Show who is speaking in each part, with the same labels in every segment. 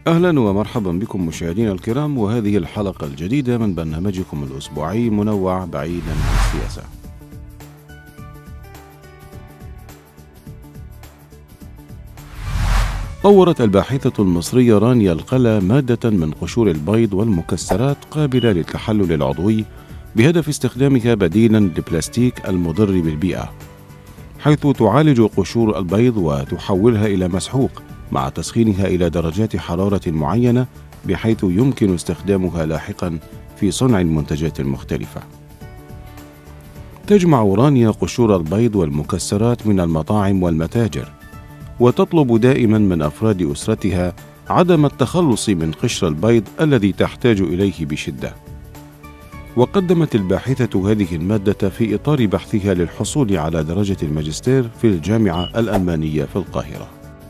Speaker 1: أهلا ومرحبا بكم مشاهدينا الكرام، وهذه الحلقة الجديدة من برنامجكم الأسبوعي منوع بعيدا عن السياسة. طورت الباحثة المصرية رانيا القلا مادة من قشور البيض والمكسرات قابلة للتحلل العضوي بهدف استخدامها بديلا للبلاستيك المضر بالبيئة، حيث تعالج قشور البيض وتحولها إلى مسحوق مع تسخينها إلى درجات حرارة معينة بحيث يمكن استخدامها لاحقا في صنع المنتجات المختلفة. تجمع رانيا قشور البيض والمكسرات من المطاعم والمتاجر، وتطلب دائما من أفراد أسرتها عدم التخلص من قشر البيض الذي تحتاج إليه بشدة. وقدمت الباحثة هذه المادة في إطار بحثها للحصول على درجة الماجستير في الجامعة الألمانية في القاهرة.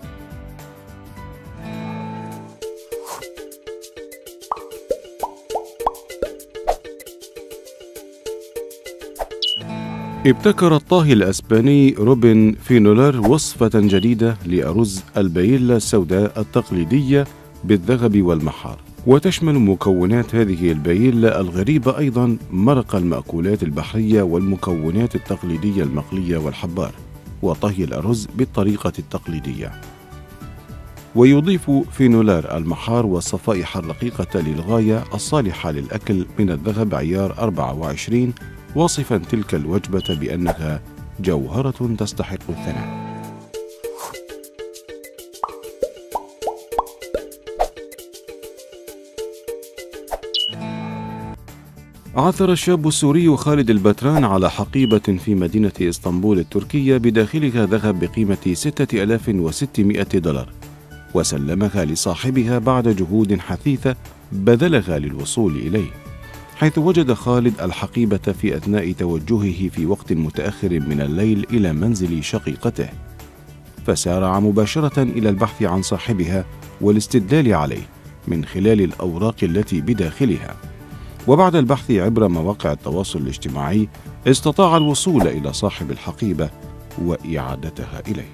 Speaker 1: ابتكر الطاهي الأسباني روبن فينولر وصفة جديدة لأرز الباييلا السوداء التقليدية بالذغب والمحار، وتشمل مكونات هذه الباييلا الغريبة أيضا مرق المأكولات البحرية والمكونات التقليدية المقلية والحبار، وطهي الأرز بالطريقة التقليدية. ويضيف فينولر المحار والصفائح الرقيقة للغاية الصالحة للأكل من الذغب عيار 24، واصفا تلك الوجبة بأنها جوهرة تستحق الثناء. عثر الشاب السوري خالد البتران على حقيبة في مدينة إسطنبول التركية بداخلها ذهب بقيمة 6600 دولار، وسلمها لصاحبها بعد جهود حثيثة بذلها للوصول إليه، حيث وجد خالد الحقيبة في أثناء توجهه في وقت متأخر من الليل إلى منزل شقيقته، فسارع مباشرة إلى البحث عن صاحبها والاستدلال عليه من خلال الأوراق التي بداخلها. وبعد البحث عبر مواقع التواصل الاجتماعي استطاع الوصول إلى صاحب الحقيبة وإعادتها إليه.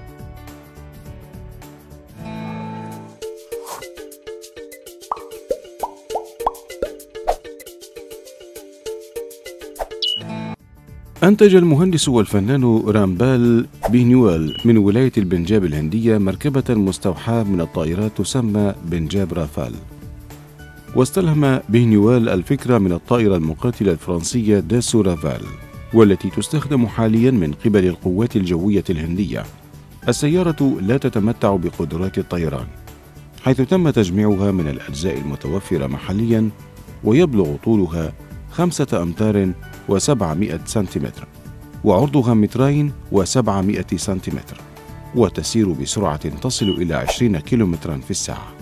Speaker 1: أنتج المهندس والفنان رامبال بينيوال من ولاية البنجاب الهندية مركبة مستوحاة من الطائرات تسمى بنجاب رافال، واستلهم بينيوال الفكرة من الطائرة المقاتلة الفرنسية داسو رافال، والتي تستخدم حاليا من قبل القوات الجوية الهندية. السيارة لا تتمتع بقدرات الطيران، حيث تم تجميعها من الأجزاء المتوفرة محليا، ويبلغ طولها 5 أمتار و700 سنتيمتر، وعرضها 2 و700 سنتيمتر، وتسير بسرعة تصل إلى 20 كيلومترا في الساعة.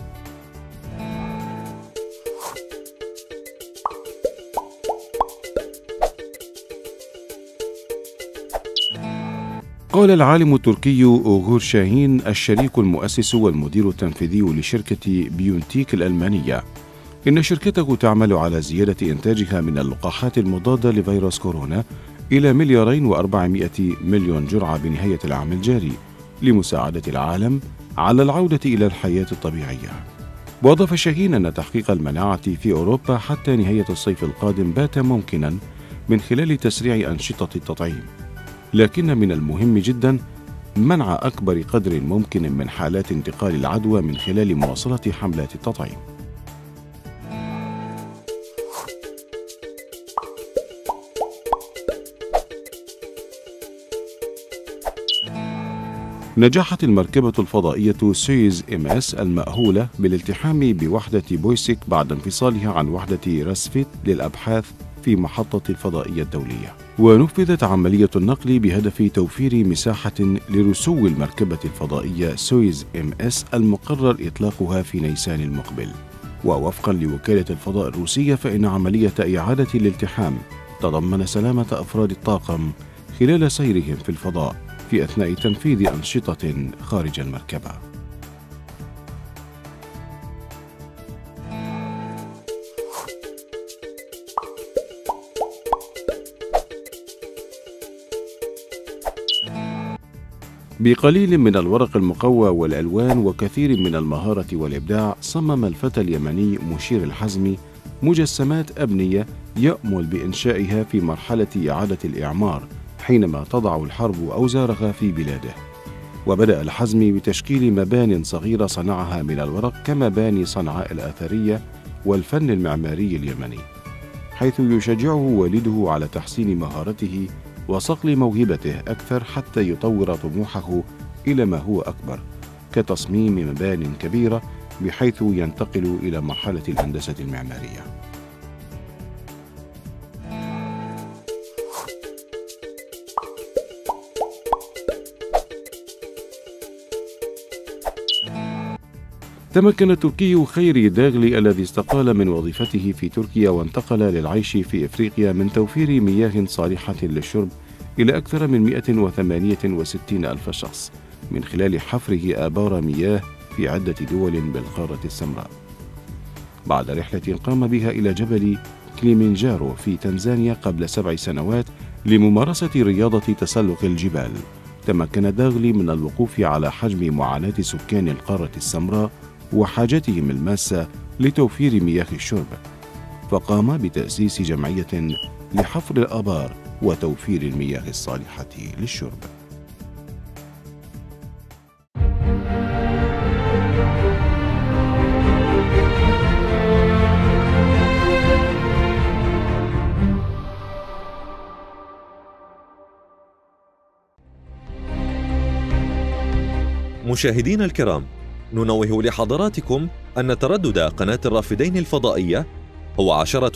Speaker 1: قال العالم التركي أوغور شاهين الشريك المؤسس والمدير التنفيذي لشركة بيونتيك الألمانية إن شركته تعمل على زيادة إنتاجها من اللقاحات المضادة لفيروس كورونا إلى 2,400,000,000 جرعة بنهاية العام الجاري لمساعدة العالم على العودة إلى الحياة الطبيعية. وأضاف شاهين أن تحقيق المناعة في أوروبا حتى نهاية الصيف القادم بات ممكنا من خلال تسريع أنشطة التطعيم، لكن من المهم جدا منع أكبر قدر ممكن من حالات انتقال العدوى من خلال مواصلة حملات التطعيم. نجحت المركبة الفضائية سويز MS المأهولة بالالتحام بوحدة بويسك بعد انفصالها عن وحدة راسفيت للأبحاث في محطة الفضائية الدولية، ونفذت عملية النقل بهدف توفير مساحة لرسو المركبة الفضائية سويز MS المقرر إطلاقها في نيسان المقبل. ووفقا لوكالة الفضاء الروسية فإن عملية إعادة الالتحام تضمن سلامة أفراد الطاقم خلال سيرهم في الفضاء في أثناء تنفيذ أنشطة خارج المركبة. بقليل من الورق المقوى والألوان وكثير من المهارة والإبداع، صمم الفتى اليمني مشير الحزمي مجسمات أبنية يأمل بإنشائها في مرحلة إعادة الإعمار حينما تضع الحرب أوزارها في بلاده. وبدأ الحزمي بتشكيل مبان صغيرة صنعها من الورق كمباني صنعاء الأثرية والفن المعماري اليمني، حيث يشجعه والده على تحسين مهارته وصقل موهبته أكثر حتى يطور طموحه إلى ما هو أكبر، كتصميم مبان كبيرة بحيث ينتقل إلى مرحلة الهندسة المعمارية. تمكن التركي خيري داغلي الذي استقال من وظيفته في تركيا وانتقل للعيش في إفريقيا من توفير مياه صالحة للشرب إلى أكثر من 168 ألف شخص من خلال حفره آبار مياه في عدة دول بالقارة السمراء. بعد رحلة قام بها إلى جبل كليمنجارو في تنزانيا قبل 7 سنوات لممارسة رياضة تسلق الجبال، تمكن داغلي من الوقوف على حجم معاناة سكان القارة السمراء وحاجتهم الماسة لتوفير مياه الشرب، فقام بتأسيس جمعية لحفر الآبار وتوفير المياه الصالحة للشرب.
Speaker 2: مشاهدينا الكرام، ننوه لحضراتكم أن تردد قناة الرافدين الفضائية هو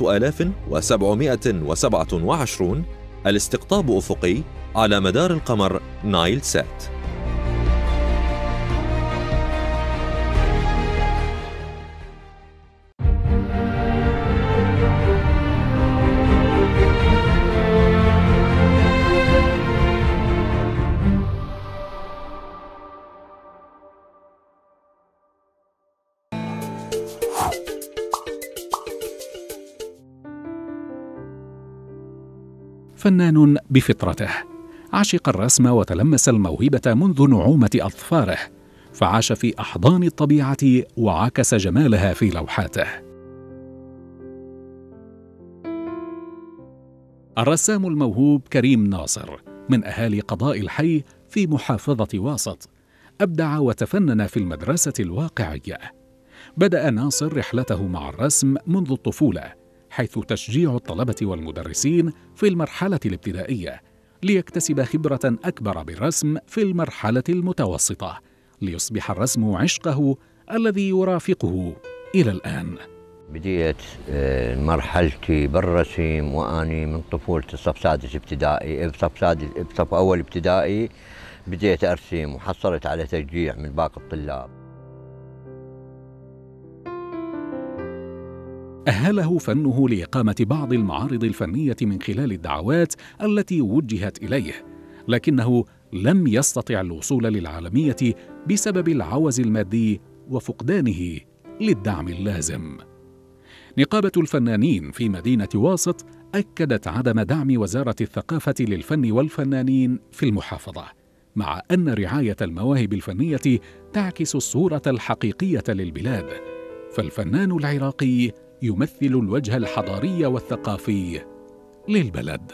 Speaker 2: 10,727 الاستقطاب أفقي على مدار القمر نايل سات.
Speaker 3: فنان بفطرته، عشق الرسم وتلمس الموهبة منذ نعومة أظفاره، فعاش في أحضان الطبيعة وعكس جمالها في لوحاته. الرسام الموهوب كريم ناصر من أهالي قضاء الحي في محافظة واسط، أبدع وتفنن في المدرسة الواقعية. بدأ ناصر رحلته مع الرسم منذ الطفولة، حيث تشجيع الطلبة والمدرسين في المرحلة الابتدائية ليكتسب خبرة أكبر بالرسم في المرحلة المتوسطة، ليصبح الرسم عشقه الذي يرافقه إلى الآن.
Speaker 4: بديت مرحلتي بالرسم وأني من طفولتي صف سادس ابتدائي، بصف أول ابتدائي بديت أرسم وحصلت على تشجيع من باقي الطلاب.
Speaker 3: أهله فنه لإقامة بعض المعارض الفنية من خلال الدعوات التي وجهت إليه، لكنه لم يستطع الوصول للعالمية بسبب العوز المادي وفقدانه للدعم اللازم. نقابة الفنانين في مدينة واسط أكدت عدم دعم وزارة الثقافة للفن والفنانين في المحافظة، مع أن رعاية المواهب الفنية تعكس الصورة الحقيقية للبلاد، فالفنان العراقي يمثل الوجه الحضاري والثقافي للبلد.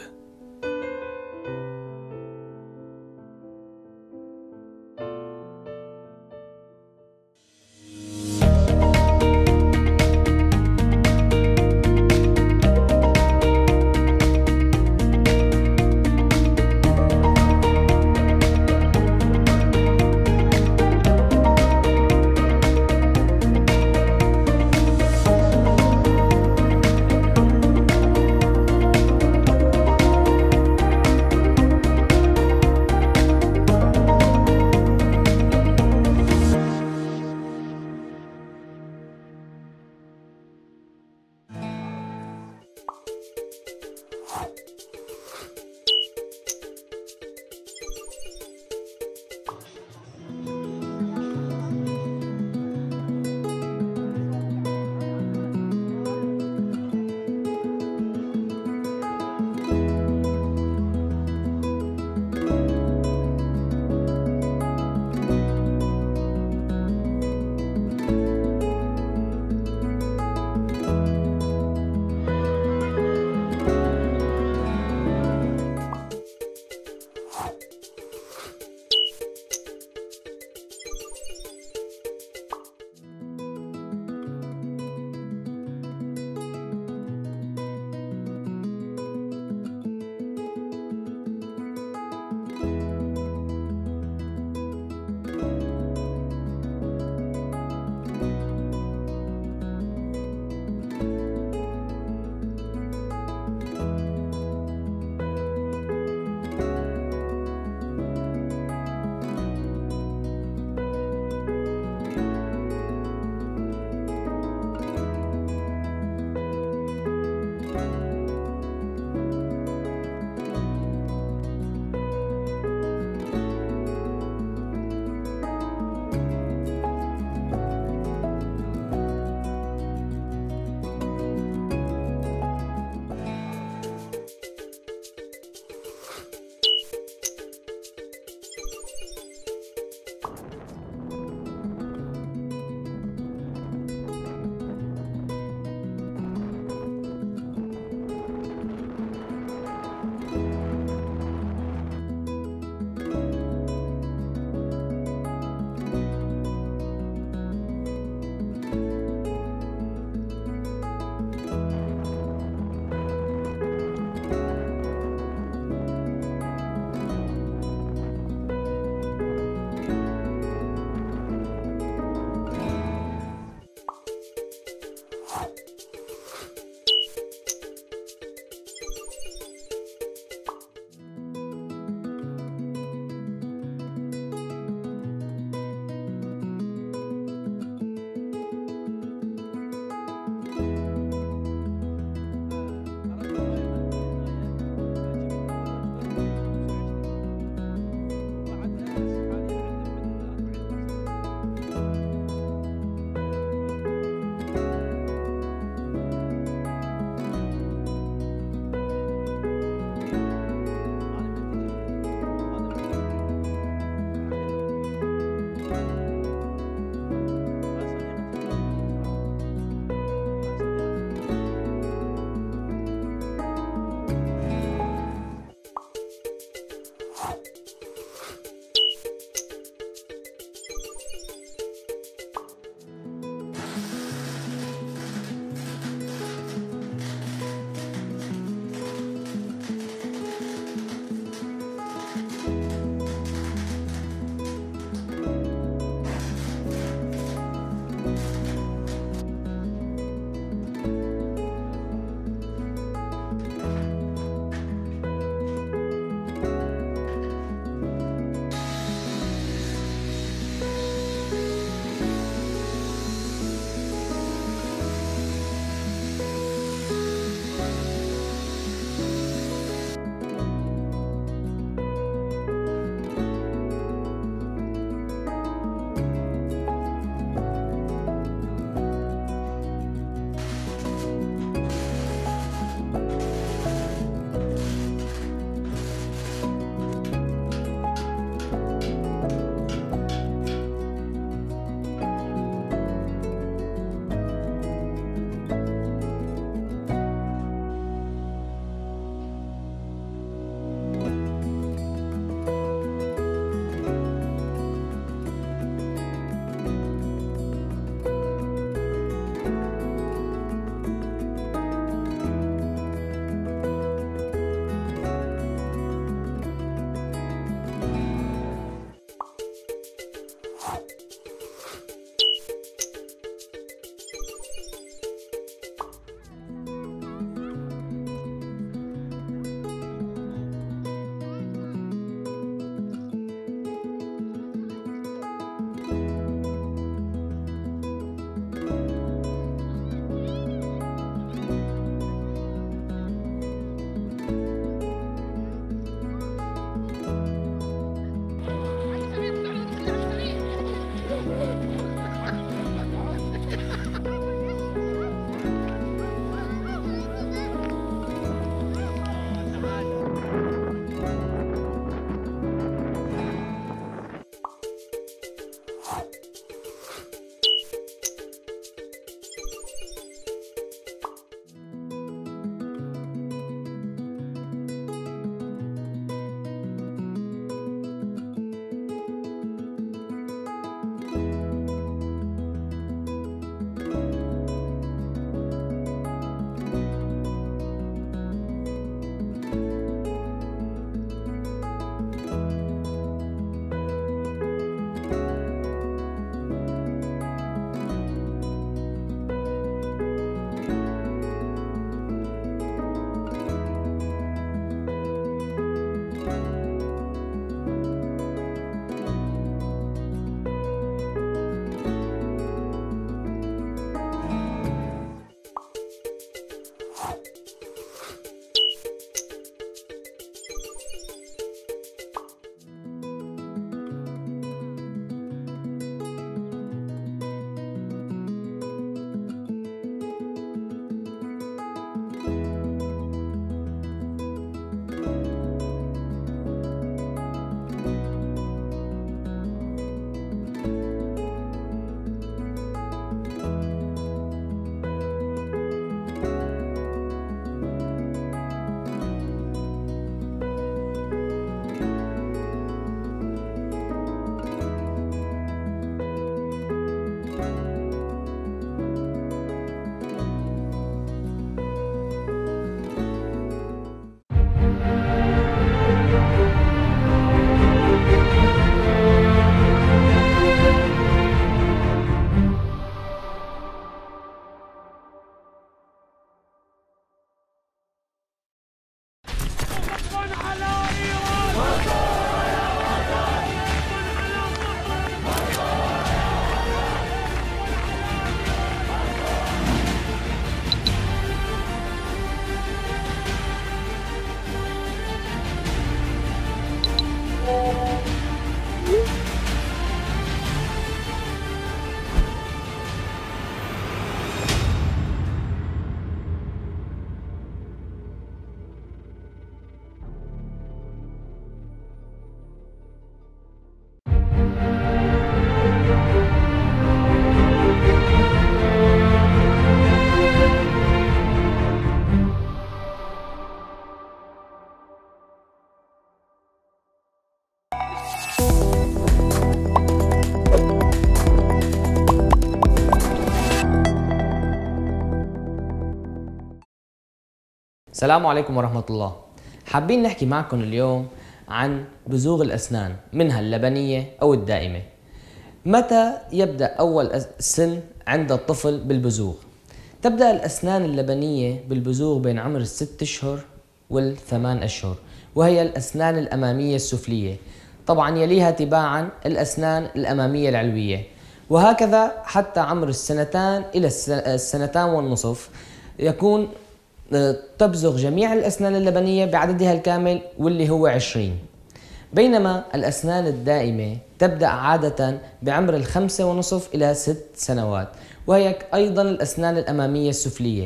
Speaker 5: السلام عليكم ورحمة الله. حابين نحكي معكم اليوم عن بزوغ الأسنان، منها اللبنية أو الدائمة. متى يبدأ أول سن عند الطفل بالبزوغ؟ تبدأ الأسنان اللبنية بالبزوغ بين عمر 6 أشهر وال8 أشهر، وهي الأسنان الأمامية السفلية. طبعا يليها تباعا الأسنان الأمامية العلوية، وهكذا حتى عمر 2 إلى 2.5 يكون تبزغ جميع الأسنان اللبنية بعددها الكامل واللي هو 20. بينما الأسنان الدائمة تبدأ عادة بعمر 5.5 إلى 6 سنوات، وهي أيضا الأسنان الأمامية السفلية.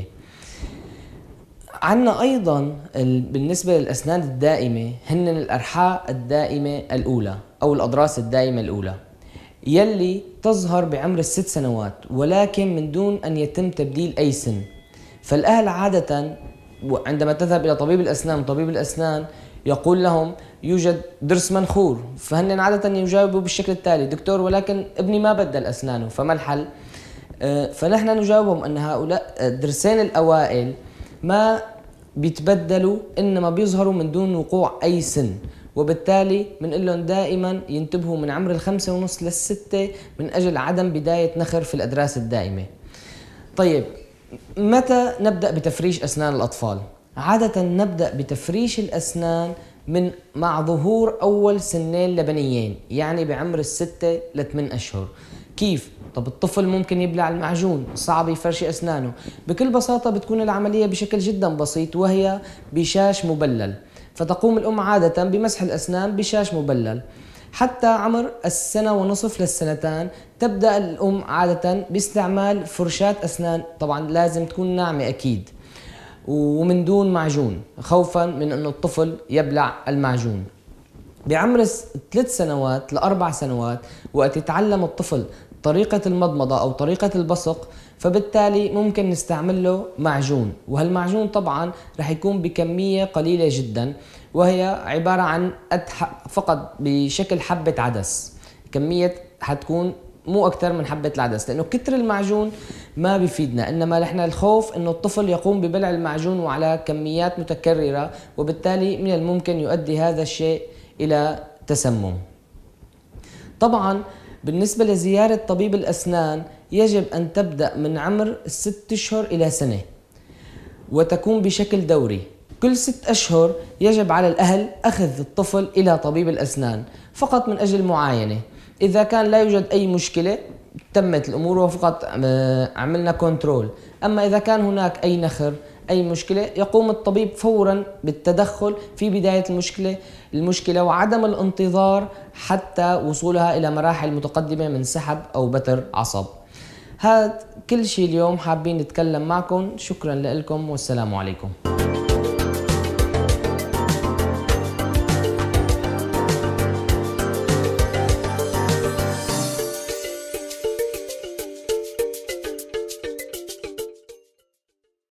Speaker 5: عنا أيضا بالنسبة للأسنان الدائمة هن الأرحاء الدائمة الأولى أو الأضراس الدائمة الأولى، يلي تظهر بعمر 6 سنوات ولكن من دون أن يتم تبديل أي سن. فالأهل عادة عندما تذهب إلى طبيب الأسنان يقول لهم يوجد ضرس منخور، فهن عادة يجاوبوا بالشكل التالي: دكتور ولكن ابني ما بدل أسنانه، فما الحل؟ فنحن نجاوبهم أن هؤلاء الضرسين الأوائل ما بيتبدلوا، إنما بيظهروا من دون وقوع أي سن، وبالتالي بنقول لهم دائما ينتبهوا من عمر 5.5 ل6 من أجل عدم بداية نخر في الأضراس الدائمة. طيب، متى نبدأ بتفريش أسنان الأطفال؟ عادة نبدأ بتفريش الأسنان مع ظهور أول سنين لبنيين، يعني بعمر 6 ل8 أشهر. كيف؟ طب الطفل ممكن يبلع المعجون، صعب يفرش أسنانه. بكل بساطة بتكون العملية بشكل جدا بسيط، وهي بشاش مبلل. فتقوم الأم عادة بمسح الأسنان بشاش مبلل. حتى عمر 1.5 ل2 تبدأ الأم عادة باستعمال فرشاة أسنان، طبعا لازم تكون ناعمة أكيد ومن دون معجون، خوفا من أن الطفل يبلع المعجون. بعمر 3 سنوات ل4 سنوات وقت يتعلم الطفل طريقة المضمضة أو طريقة البصق، فبالتالي ممكن نستعمل له معجون، وهالمعجون طبعا رح يكون بكمية قليلة جدا، وهي عبارة عن فقط بشكل حبة عدس. كمية حتكون مو أكثر من حبة العدس، لأنه كتر المعجون ما بيفيدنا، إنما نحن الخوف إنه الطفل يقوم ببلع المعجون وعلى كميات متكررة، وبالتالي من الممكن يؤدي هذا الشيء إلى تسمم. طبعا بالنسبة لزيارة طبيب الأسنان يجب أن تبدأ من عمر 6 أشهر إلى سنة، وتكون بشكل دوري. كل 6 أشهر يجب على الأهل أخذ الطفل إلى طبيب الأسنان فقط من أجل معاينة. إذا كان لا يوجد أي مشكلة تمت الأمور وفقط عملنا كنترول. أما إذا كان هناك أي نخر أي مشكلة يقوم الطبيب فورا بالتدخل في بداية المشكلة وعدم الانتظار حتى وصولها إلى مراحل متقدمة من سحب أو بتر عصب. هذا كل شيء اليوم حابين نتكلم معكم. شكرا لكم والسلام عليكم.